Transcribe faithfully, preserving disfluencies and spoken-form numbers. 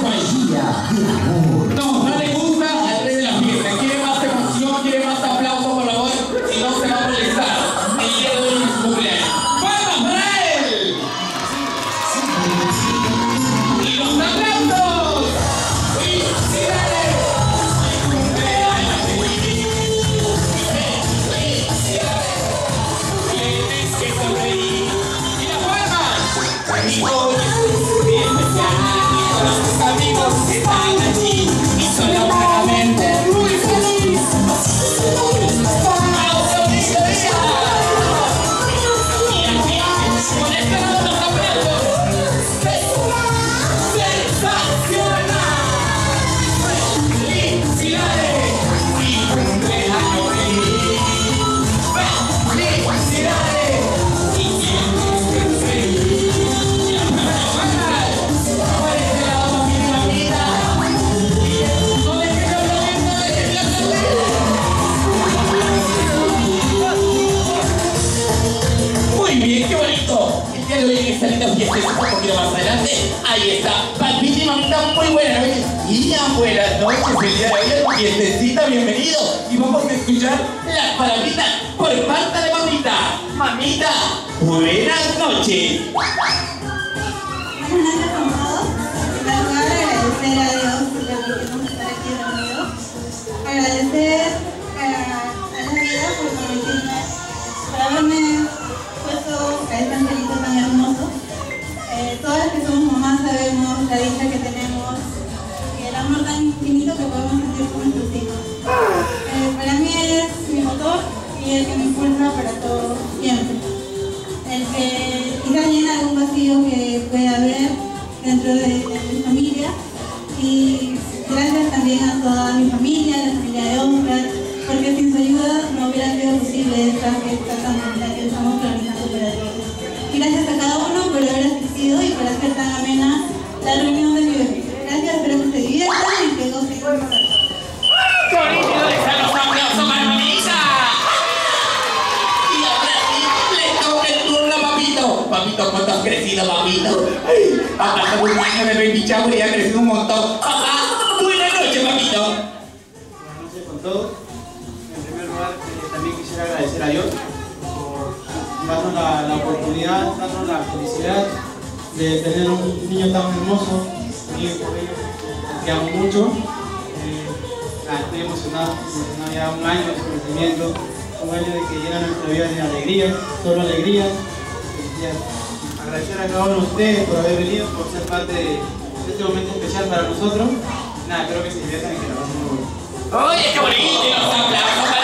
Magia de amor. No, no le gusta al rey de la fiesta. Quiere más emoción, quiere más aplauso, por favor. Si no, se va a molestar. El día de hoy es su cumpleaños. ¡Vamos para él! ¡Y los aplausos! ¡Felicidades! Tienes que sonreír. ¡Y las palmas! Y hoy es muy especial. Los amigos que están allí y son locamente muy feliz. ¡Autoridad! Y aquí, con este lado los aplausos. ¡Sensacional! ¡Felicidades! ¡Y cumpleaños feliz! ¡Felicidades! ¡Y siempre feliz! ¡Y las palmas! ¡Por este lado, mi mamita! ¡No dejes de aplaudir, no dejes de aplaudir! Muy bien, qué bonito. El día de hoy en esta linda fiesta, un poquito más adelante, ahí está. Papita y mamita, muy buenas noches. Y ya buenas noches, el día de hoy fiestecita, bienvenido. Y vamos a escuchar las palabritas por parte de mamita. Mamita, buenas noches. Buenas noches con todos. En primer lugar, agradecer a Dios por permitirnos estar aquí reunidos. Agradecer a, a la vida por permitirme, por haberme puesto a este angelito tan hermoso. Eh, todas las que somos mamás sabemos la dicha que tenemos y el amor tan infinito que podemos sentir por nuestros hijos. Eh, para mí es mi motor y el que me impulsa para todo siempre. El que quizás llena algún vacío que pueda haber dentro de, de mi familia. Y gracias también a toda mi familia, a la familia de Oscar, porque sin su ayuda no hubiera sido posible esta fiesta tan bonita que estamos organizando para todos. Y gracias a cada uno por haber asistido y por hacer tan amena la reunión de mi bebé. Gracias, espero que se diviertan y que gocen con nosotros. ¡Qué bonito! ¿Dónde están los aplausos para mamita? Y ahora sí, le toca el turno a papito. Papito, ¿cuánto has crecido, papito? Ay, ha pasado un año de baby shower y ha crecido un montón. Papá, buenas noches, papito. Buenas noches con todos. En primer lugar, eh, también quisiera agradecer a Dios por darnos la, la oportunidad, darnos la felicidad de tener un niño tan hermoso. También por ello, te amo mucho. Eh, nada, estoy emocionado, emocionado ya un año de su crecimiento, un año de que llena nuestra vida de alegría, solo alegría, felicidad. Agradecer a cada uno de ustedes por haber venido, por ser parte de este momento especial para nosotros. Nada, espero que se diviertan y que la pasen muy bien. Oye, qué bonito, los aplausos para